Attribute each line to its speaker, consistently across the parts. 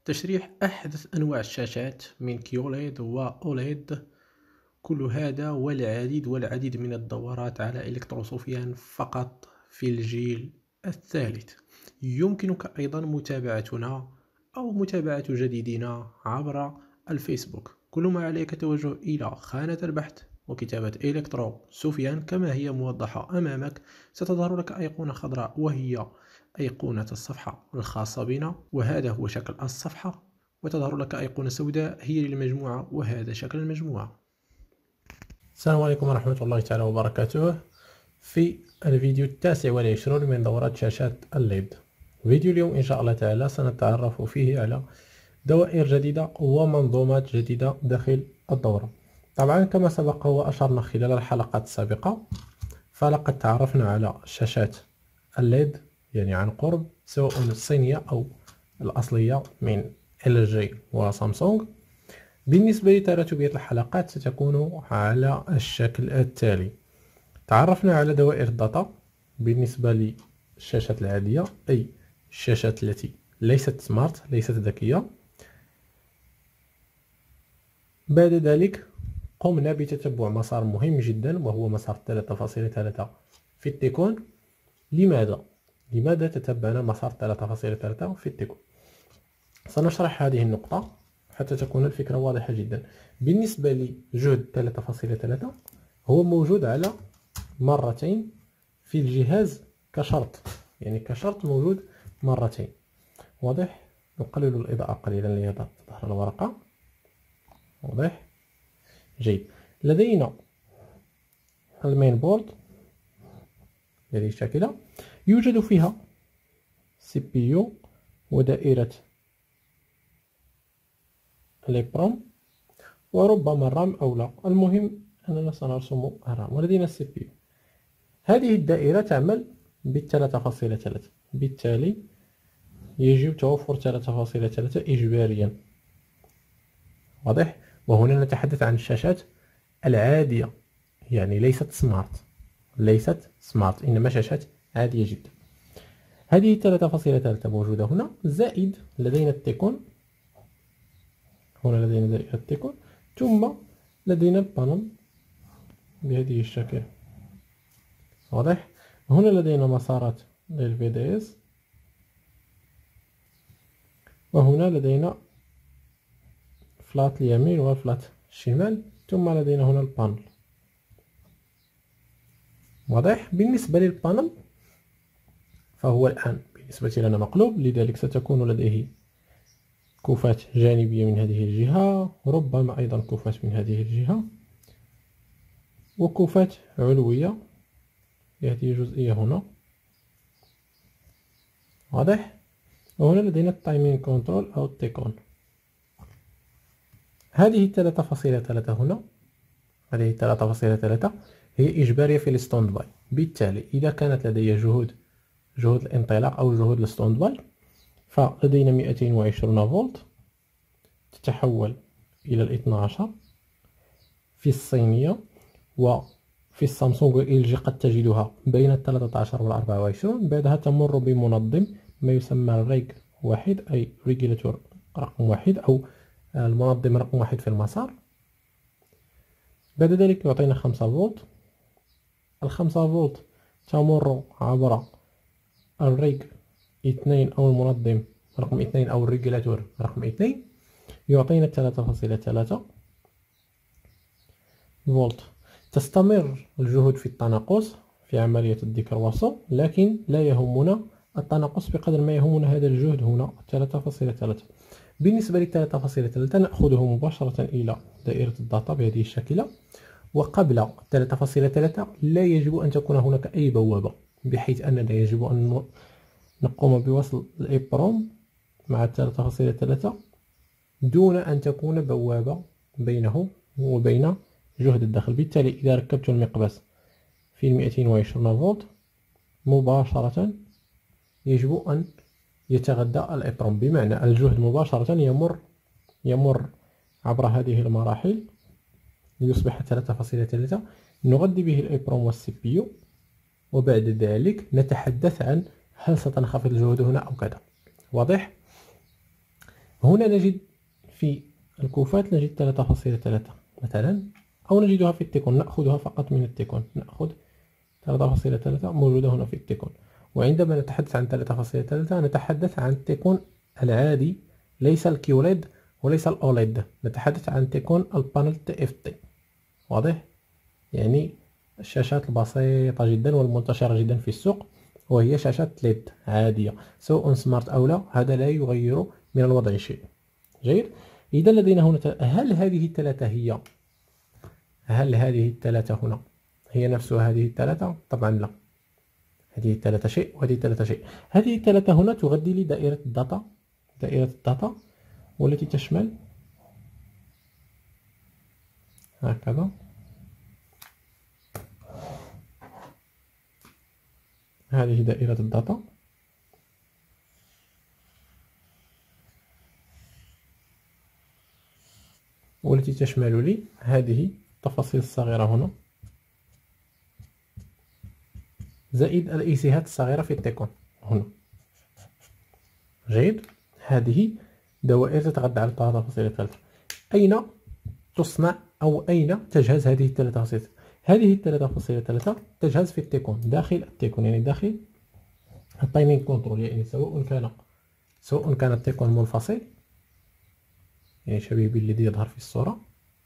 Speaker 1: تشريح أحدث أنواع الشاشات من كيوليد وأوليد. كل هذا والعديد من الدورات على إلكتروسوفيان فقط في الجيل الثالث. يمكنك أيضا متابعتنا أو متابعة جديدنا عبر الفيسبوك. كل ما عليك التوجه إلى خانة البحث وكتابة إلكترو سوفيان كما هي موضحة أمامك. ستظهر لك أيقونة خضراء وهي أيقونة الصفحة الخاصة بنا، وهذا هو شكل الصفحة. وتظهر لك أيقونة سوداء هي للمجموعة، وهذا شكل المجموعة.
Speaker 2: السلام عليكم ورحمة الله تعالى وبركاته. في الفيديو 29 من دورة شاشات الليد، فيديو اليوم إن شاء الله تعالى سنتعرف فيه على دوائر جديدة ومنظومات جديدة داخل الدورة. طبعا كما سبق وأشرنا خلال الحلقات السابقة، فلقد تعرفنا على شاشات الليد يعني عن قرب، سواء الصينية أو الأصلية من LG وسامسونج. بالنسبة لترتيبية الحلقات ستكون على الشكل التالي: تعرفنا على دوائر الداتا بالنسبة للشاشات العادية، أي الشاشات التي ليست سمارت، ليست ذكية. بعد ذلك قمنا بتتبع مسار مهم جدا، وهو مسار 3.3 في التيكون. لماذا تتبعنا مسار 3.3 في التيكون؟ سنشرح هذه النقطة حتى تكون الفكرة واضحة جدا. بالنسبة لجهد 3.3 هو موجود على مرتين في الجهاز كشرط، يعني كشرط موجود مرتين. واضح؟ نقلل الإضاءة قليلا لتظهر الورقة. واضح؟ جيد. لدينا المين بورد بهذه الشكلة، يوجد فيها CPU ودائرة الإبرام، وربما الرام أو لا، المهم أننا سنرسم الرام. ولدينا السي بي يو. هذه الدائرة تعمل ب3.3، بالتالي يجب توفر 3.3 إجباريا. واضح؟ وهنا نتحدث عن الشاشات العادية، يعني ليست سمارت، إنما شاشات عادية جدا. هذه 3.3 موجودة هنا، زائد لدينا التيكون. هنا لدينا دائرة التيكون، ثم لدينا البانل بهذه الشكل. واضح؟ هنا لدينا مسارات للVDS، وهنا لدينا فلات اليمين والفلات الشمال، ثم لدينا هنا البانل. واضح؟ بالنسبة للبانل فهو الآن بالنسبة لنا مقلوب، لذلك ستكون لديه كوفات جانبية من هذه الجهة، ربما أيضا كوفات من هذه الجهة، وكوفات علوية في هذه الجزئية هنا. واضح؟ وهنا لدينا التايمين كنترول أو التيكون. هذه 3.3 هنا، هذه 3.3 هي إجبارية في الستاند باي. بالتالي إذا كانت لدي جهود الانطلاق أو جهود الستاند باي، فلدينا 220 فولت تتحول إلى 12 في الصينية، وفي السامسونج والإل قد تجدها بين 13 و 24. بعدها تمر بمنظم ما يسمى الريج واحد، أي ريجولاتور رقم 1 أو المنظم رقم 1 في المسار. بعد ذلك يعطينا 5 فولت. ال5 فولت تمر عبر الريج 2 أو المنظم رقم 2 أو الريجولاتور رقم 2، يعطينا 3.3 فولت. تستمر الجهود في التناقص في عملية الذكر والصم، لكن لا يهمنا التناقص بقدر ما يهمنا هذا الجهد هنا 3.3. بالنسبة ل 3.3 نأخذه مباشرة إلى دائرة الداتا بهذه الشكل. وقبل 3.3 لا يجب أن تكون هناك أي بوابة، بحيث أننا يجب أن نقوم بوصل الإبرام مع 3.3 دون أن تكون بوابة بينه وبين جهد الدخل. بالتالي إذا ركبت المقبس في 220 فولت مباشرة يجب أن يتغذى الإبرام، بمعنى الجهد مباشرة يمر عبر هذه المراحل ليصبح 3.3 نغذي به الإبرام والسي بي يو، وبعد ذلك نتحدث عن هل ستنخفض الجهود هنا أو كذا. واضح؟ هنا نجد في الكوفات نجد 3.3 مثلا، أو نجدها في التيكون، نأخذها فقط من التيكون، نأخذ 3.3 موجودة هنا في التيكون. وعندما نتحدث عن 3.3 نتحدث عن التيكون العادي، ليس الكيوليد وليس الأوليد، نتحدث عن تيكون البانل TFT. واضح؟ يعني الشاشات البسيطة جدا والمنتشرة جدا في السوق، وهي شاشات ليد عادية سواء سمارت أو لا، هذا لا يغير من الوضع شيء. جيد. إذا لدينا هنا هل هذه الثلاثة هنا هي نفس هذه الثلاثة؟ طبعا لا، هذه الثلاثة شيء وهذه الثلاثة شيء. هذه الثلاثة هنا تغذي لي دائرة الداتا والتي تشمل هكذا هذه دائرة الداتا، والتي تشمل لي هذه التفاصيل الصغيرة هنا زائد الإيسيهات الصغيرة في التيكون هنا. جيد. هذه دوائر تتغذى على 3.3. أين تصنع أو أين تجهز هذه 3.3؟ هذه 3.3 تجهز في التيكون، داخل التيكون، يعني داخل التايمينج كنترول، يعني سواء كان التيكون منفصل، يعني شبيبي الذي يظهر في الصورة،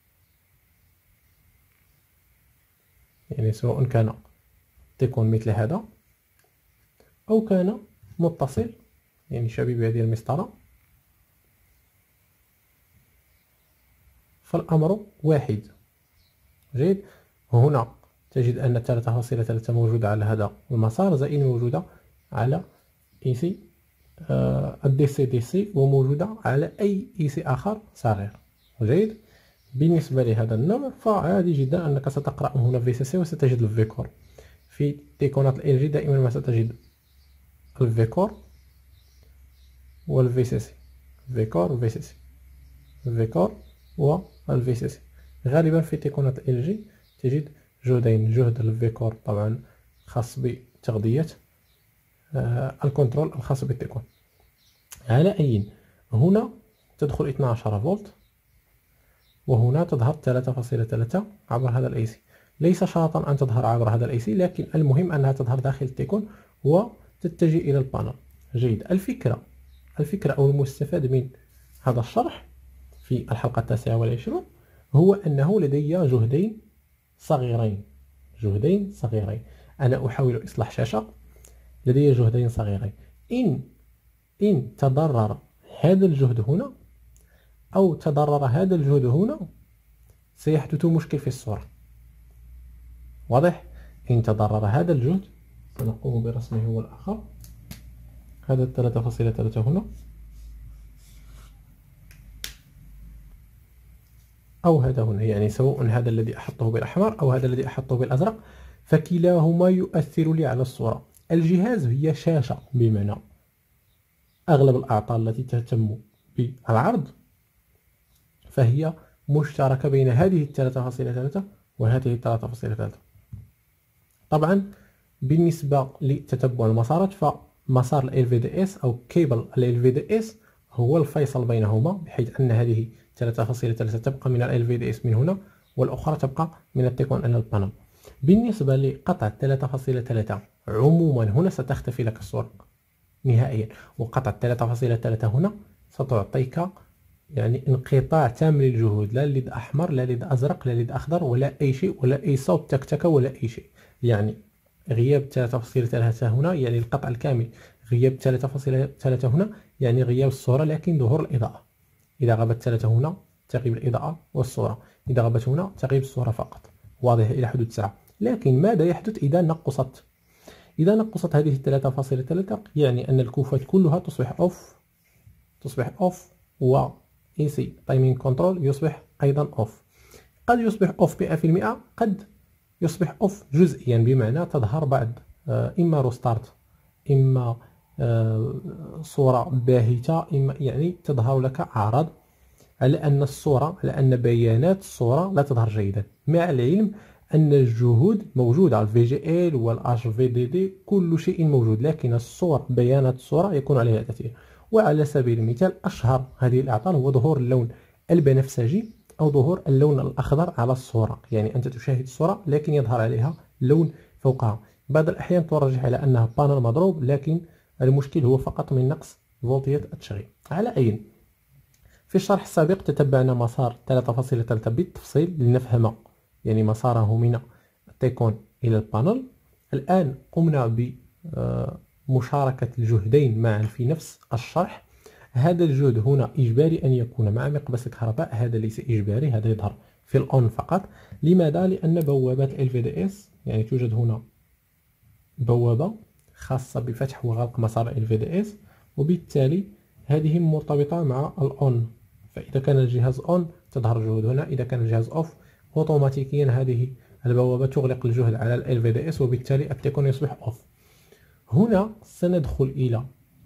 Speaker 2: يعني سواء كان تيكون مثل هذا أو كان متصل، يعني شبيب هذه المسطرة، فالأمر واحد. جيد. هنا تجد أن 3.3 موجودة على هذا المسار، زائد موجودة على إيسي الDC وموجودة على أي إيسي آخر صغير. جيد. بالنسبة لهذا النوع فعادي جدا أنك ستقرأ هنا VCC وستجد الفيكور. في تيكونات LG دائما ما ستجد الفيكور والVCC، فيكور VCC، فيكور والVCC. غالبا في تيكونات LG تجد جهدين، جهد الفيكور طبعا خاص بتغذية الكنترول الخاص بالتيكون. على أي هنا تدخل 12 فولت، وهنا تظهر 3.3 عبر هذا الأيسي. ليس شرطا أن تظهر عبر هذا الأيسي، لكن المهم أنها تظهر داخل التيكون وتتجه إلى البانل. جيد. الفكرة أو المستفاد من هذا الشرح في الحلقة 29 هو أنه لدي جهدين صغيرين. أنا أحاول إصلاح شاشة، لدي جهدين صغيرين. إن تضرر هذا الجهد هنا أو تضرر هذا الجهد هنا سيحدث مشكل في الصورة. واضح؟ إن تضرر هذا الجهد سنقوم برسمه هو الآخر، هذا 3.3 هنا، أو هذا هنا، يعني سواء هذا الذي أحطه بالأحمر أو هذا الذي أحطه بالأزرق، فكلاهما يؤثر لي على الصورة. الجهاز هي شاشة، بمعنى أغلب الأعطال التي تهتم بالعرض فهي مشتركة بين هذه 3.3 وهذه 3.3. طبعا بالنسبة لتتبع المسارات فمسار ال LVDS أو كيبل ال LVDS هو الفيصل بينهما، بحيث أن هذه 3.3 تبقى من ال LVDS من هنا، والأخرى تبقى من التيكون إلى البانل. بالنسبة لقطع 3.3 عموما هنا ستختفي لك الصورة نهائيا، وقطع 3.3 هنا ستعطيك يعني انقطاع تام للجهود، لا ليد أحمر لا ليد أزرق لا ليد أخضر ولا أي شيء، ولا أي صوت تكتكة ولا أي شيء. يعني غياب 3.3 هنا يعني القطع الكامل، غياب 3.3 هنا يعني غياب الصورة لكن ظهور الإضاءة. إذا غابت 3 هنا تغيب الإضاءة والصورة، إذا غابت هنا تغيب الصورة فقط. واضح إلى حدود ساعة. لكن ماذا يحدث إذا نقصت؟ إذا نقصت هذه 3.3 يعني أن الكوفات كلها تصبح أوف و AC تايمينج كنترول يصبح أيضا أوف. قد يصبح أوف 100%، قد يصبح أوف جزئيا، بمعنى تظهر بعد إما روستارت، إما صورة باهتة، إما يعني تظهر لك أعراض على أن بيانات الصورة لا تظهر جيدا، مع العلم أن الجهود موجودة، الVGL والHVDD كل شيء موجود، لكن بيانات الصورة يكون عليها تأثير. وعلى سبيل المثال أشهر هذه الأعطال هو ظهور اللون البنفسجي أو ظهور اللون الأخضر على الصورة، يعني أنت تشاهد الصورة لكن يظهر عليها لون فوقها. بعض الأحيان ترجح على أنها بانل مضروب، لكن المشكل هو فقط من نقص فولتية التشغيل. على أي، في الشرح السابق تتبعنا مسار 3.3 بالتفصيل لنفهم يعني مساره من التيكون إلى البانل. الآن قمنا بمشاركة الجهدين معا في نفس الشرح. هذا الجهد هنا إجباري أن يكون مع مقبس الكهرباء، هذا ليس إجباري، هذا يظهر في الأون فقط. لماذا؟ لأن بوابات LVDS يعني توجد هنا بوابة خاصة بفتح وغلق مسار LVDS، وبالتالي هذه مرتبطة مع الأون. فإذا كان الجهاز أون تظهر الجهود هنا، إذا كان الجهاز أوف أوتوماتيكيا هذه البوابة تغلق الجهد على ال LVDS، وبالتالي التيكون يصبح أوف. هنا سندخل إلى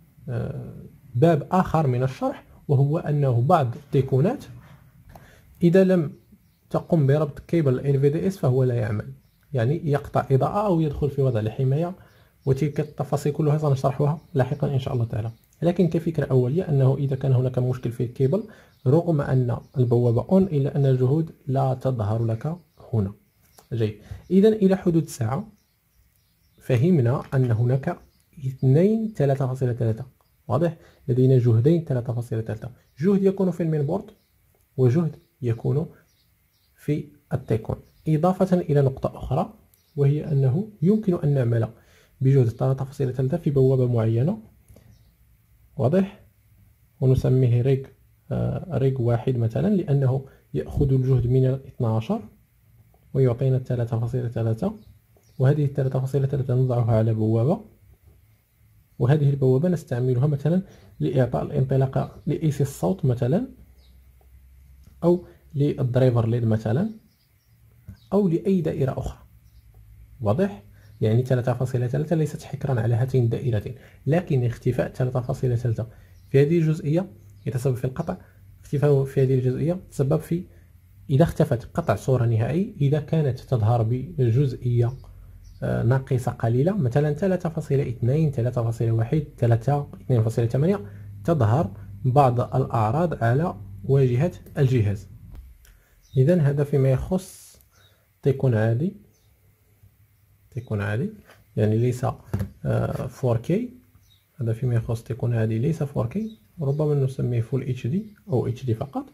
Speaker 2: باب آخر من الشرح، وهو أنه بعض التيكونات إذا لم تقم بربط كيبل LVDS فهو لا يعمل، يعني يقطع إضاءة أو يدخل في وضع الحماية، وتلك التفاصيل كلها سنشرحها لاحقا إن شاء الله تعالى. لكن كفكرة أولية أنه إذا كان هناك مشكل في الكيبل رغم أن البوابة أون إلا أن الجهود لا تظهر لك هنا. جيد، إذا إلى حدود ساعة فهمنا أن هناك اثنين 3.3، واضح؟ لدينا جهدين 3.3، جهد يكون في المين بورد وجهد يكون في التيكون، إضافة إلى نقطة أخرى وهي أنه يمكن أن نعمل بجهد 3.3 في بوابة معينة، واضح؟ ونسميه ريج واحد مثلا، لأنه يأخذ الجهد من 12 ويعطينا 3.3، وهذه 3.3 نضعها على بوابة، وهذه البوابة نستعملها مثلا لإعطاء الانطلاقة لإيس الصوت مثلا، أو للدرايفر ليد مثلا، أو لأي دائرة أخرى، واضح؟ يعني 3.3 ليست حكرا على هاتين الدائرتين، لكن اختفاء 3.3 في هذه الجزئية يتسبب في القطع. اختفاء في هذه الجزئية تسبب في إذا اختفت قطع صورة نهائي، إذا كانت تظهر بالجزئية ناقصة قليلة مثلا 3.2 3.1 3 2.8 تظهر بعض الأعراض على واجهة الجهاز. إذن هذا فيما يخص تيكون عادي، يعني ليس 4K. هذا فيما يخص تيكون عادي ليس 4K، ربما نسميه Full HD أو HD فقط.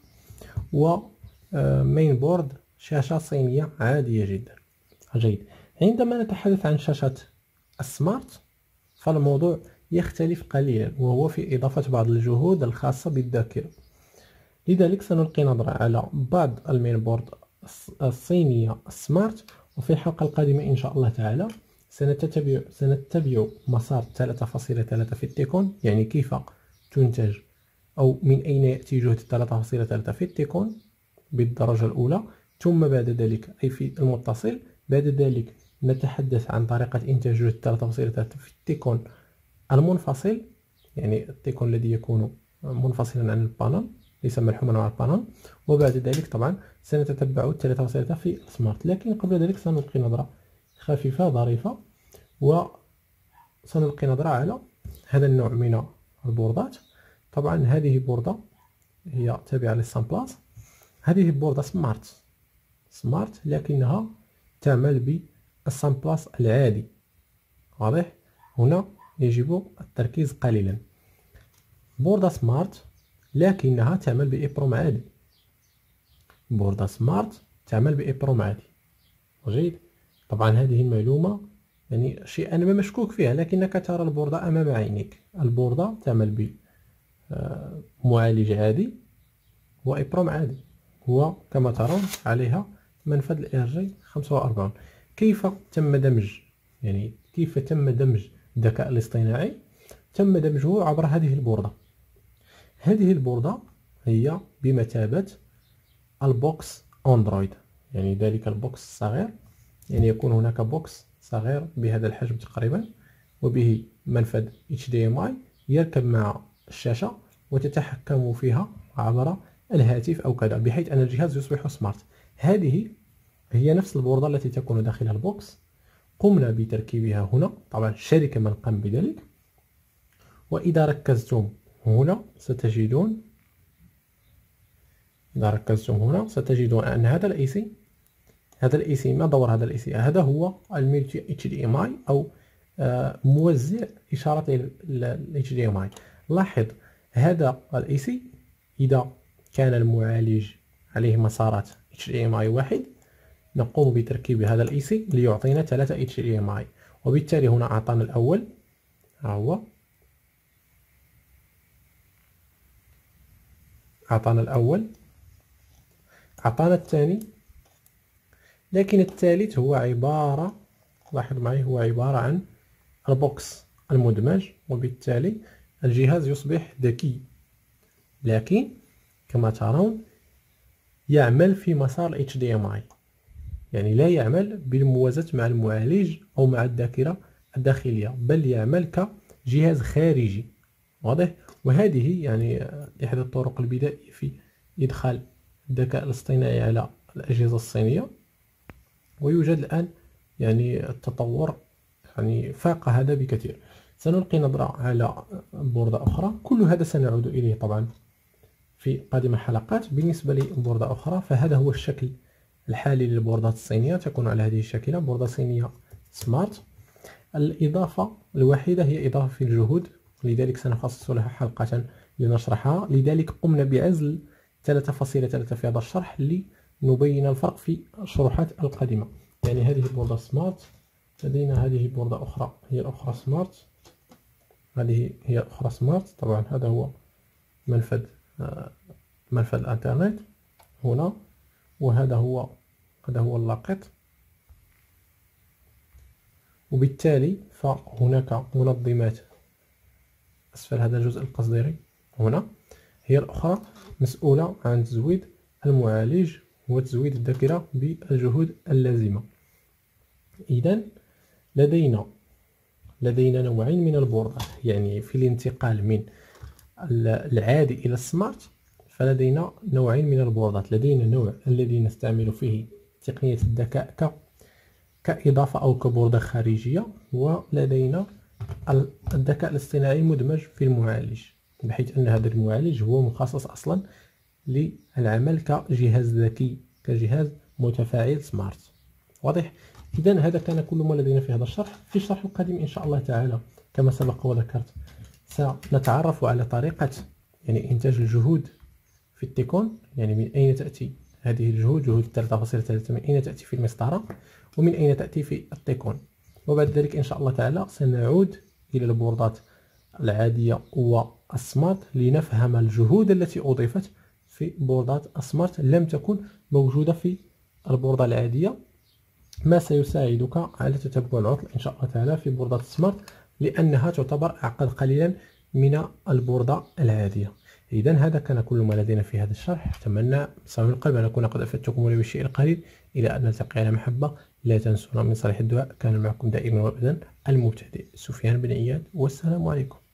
Speaker 2: ومين بورد شاشة صينية عادية جدا. جيد، عندما نتحدث عن شاشة السمارت فالموضوع يختلف قليلا، وهو في إضافة بعض الجهود الخاصة بالذاكرة. لذلك سنلقي نظرة على بعض المين بورد الصينية السمارت، وفي الحلقة القادمة إن شاء الله تعالى سنتبع مسار 3.3 في التيكون، يعني كيف تنتج أو من أين يأتي جهد 3.3 في التيكون بالدرجة الأولى، ثم بعد ذلك أي في المتصل. بعد ذلك نتحدث عن طريقة إنتاج جهد 3.3 في التيكون المنفصل، يعني التيكون الذي يكون منفصلا عن البانل ليس ملحوما مع البانل. وبعد ذلك طبعا سنتتبع 3.3 في السمارت، لكن قبل ذلك سنلقي نظرة خفيفة ظريفة، وسنلقي نظرة على هذا النوع من البوردات. طبعا هذه بوردة هي تابعة للسان بلاس، هذه بوردة سمارت لكنها تعمل بالسان بلاس العادي، واضح؟ هنا يجب التركيز قليلا. بوردة سمارت لكنها تعمل بإبروم عادي، بوردة سمارت تعمل بإبروم عادي. جيد، طبعا هذه المعلومة يعني شيئا ما مشكوك فيها، لكنك ترى البوردة أمام عينيك. البوردة تعمل بمعالج عادي وإبروم عادي، هو كما ترون عليها منفذ ال RJ45. كيف تم دمج الذكاء الاصطناعي؟ تم دمجه عبر هذه البوردة. هذه البوردة هي بمثابة البوكس أندرويد، يعني ذلك البوكس الصغير، يعني يكون هناك بوكس صغير بهذا الحجم تقريبا، وبه منفذ HDMI يركب مع الشاشة وتتحكم فيها عبر الهاتف أو كذا، بحيث أن الجهاز يصبح سمارت. هذه هي نفس البوردة التي تكون داخلها البوكس، قمنا بتركيبها هنا، طبعا الشركة من قام بذلك. وإذا ركزتم هنا ستجدون، إذا ركزتم هنا ستجدون أن هذا الاي سي ما دور هذا الاي سي؟ هذا هو الملتي اتش دي ام اي او موزع اشارات الاتش دي ام اي. لاحظ هذا الاي سي اذا كان المعالج عليه مسارات اتش دي ام اي واحد نقوم بتركيب هذا الاي سي ليعطينا 3 اتش دي ام اي، وبالتالي هنا اعطانا الاول، ها هو اعطانا الاول، اعطانا الثاني، لكن الثالث هو عبارة، لاحظ معي، هو عبارة عن البوكس المدمج، وبالتالي الجهاز يصبح ذكي، لكن كما ترون يعمل في مسار HDMI، يعني لا يعمل بالموازاة مع المعالج أو مع الذاكرة الداخلية، بل يعمل كجهاز خارجي. واضح؟ وهذه يعني إحدى الطرق البدائية في إدخال الذكاء الاصطناعي على الأجهزة الصينية، ويوجد الآن يعني التطور يعني فاق هذا بكثير. سنلقي نظرة على بوردة أخرى، كل هذا سنعود إليه طبعا في قادم الحلقات. بالنسبة لبوردة أخرى فهذا هو الشكل الحالي للبوردات الصينية، تكون على هذه الشكلة، بوردة صينية سمارت. الإضافة الوحيدة هي إضافة في الجهود، لذلك سنخصص لها حلقة لنشرحها، لذلك قمنا بعزل 3.3 في هذا الشرح لنبين الفرق في الشروحات القادمة. يعني هذه بوردة سمارت، لدينا هذه بوردة أخرى هي الأخرى سمارت، هذه هي الأخرى سمارت. طبعا هذا هو منفذ الانترنت هنا، وهذا هو اللاقط، وبالتالي فهناك منظمات أسفل هذا الجزء القصديري هنا، هي الأخرى مسؤولة عن تزويد المعالج وتزويد الذاكرة بالجهود اللازمة. إذن لدينا نوعين من البوردات، يعني في الانتقال من العادي إلى السمارت فلدينا نوعين من البوردات. لدينا النوع الذي نستعمل فيه تقنية الذكاء كإضافة أو كبوردة خارجية، ولدينا الذكاء الاصطناعي مدمج في المعالج، بحيث أن هذا المعالج هو مخصص أصلا للعمل كجهاز ذكي، كجهاز متفاعل سمارت. واضح؟ إذن هذا كان كل ما لدينا في هذا الشرح. في الشرح القادم إن شاء الله تعالى كما سبق وذكرت سنتعرف على طريقة يعني إنتاج الجهود في التيكون، يعني من أين تأتي هذه الجهود، جهود 3.3 من أين تأتي في المسطرة ومن أين تأتي في التيكون. وبعد ذلك إن شاء الله تعالى سنعود إلى البوردات العادية والسمارت لنفهم الجهود التي أضيفت في بوردات السمارت لم تكن موجودة في البوردة العادية، ما سيساعدك على تتبع العطل إن شاء الله تعالى في بوردات السمارت، لأنها تعتبر أعقد قليلا من البوردة العادية. إذن هذا كان كل ما لدينا في هذا الشرح. أتمنى بصميم القلب أن أكون قد أفدتكم ولو بالشيء القليل. إلى أن نلتقي على محبة، لا تنسونا من صالح الدعاء. كان معكم دائما وأبدا المبتدئ سفيان بن إياد، والسلام عليكم.